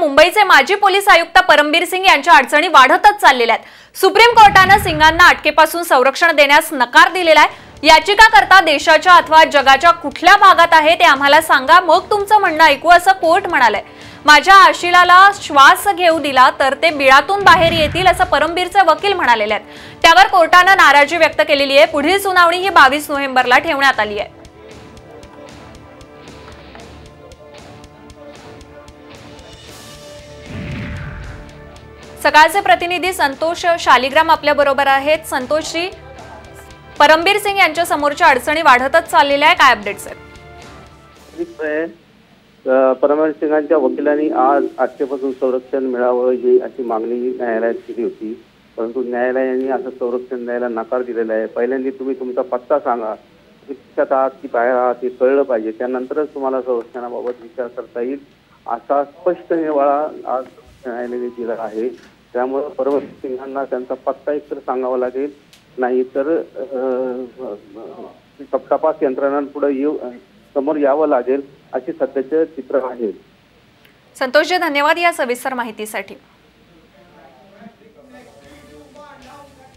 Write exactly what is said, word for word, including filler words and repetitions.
मुंबईचे माजी पोलीस आयुक्त परम बीर सिंग यांच्या अडचणी वाढतच चाललेल्या आहेत। सुप्रीम कोर्टाने सिंगांना अटकेपासून संरक्षण देण्यास नकार दिलेला आहे। याचिकाकर्ता देशाच्या अथवा जगाच्या कुठल्या भागात आहे ते आम्हाला सांगा, मग तुमचं म्हणणं ऐकू, असं कोर्ट म्हणाले। माझ्या आशिलाला श्वास घेऊ दिला तर ते बिळातून बाहेर येतील, असं परमबीरचे वकील म्हणालेले आहेत। त्यावर कोर्टाने नाराजी व्यक्त केलेली आहे। पुढील सुनावणी ही बावीस नोव्हेंबरला ठेवण्यात आली आहे। सकाळचे प्रतिनिधी संतोष शालिग्राम आपल्या बरोबर आहेत। संतोषजी, परमबीर सिंग यांच्या समोरच्या अडचणी वाढतच चाललेल्या आहे, काय अपडेट्स आहेत? परमबीर सिंगांच्या वकिलांनी आज अटकेपासून संरक्षण मिळावं ही अशी मागणी न्यायालयात केली होती, परंतु न्यायालयाने असं संरक्षण द्यायला नकार दिलेला आहे। पहिल्यांदा तुम्ही तुमचा पत्ता सांगा, कितक्यात आहात की बाहेर आहात हे कळलं पाहिजे, त्यानंतरच तुम्हाला संरक्षणाबाबत विचार करता येईल, असा स्पष्ट निर्वाळा आज न्यायालयाने दिला आहे। त्यामुळे परमबीर सिंगांना त्यांचा पत्ता एकतर सांगावा लागेल, नाही तर तपास यंत्रणांपुढे येऊ समोर यावं लागेल, अशी सध्याचे चित्र आहे। संतोषजी, धन्यवाद या सविस्तर माहितीसाठी।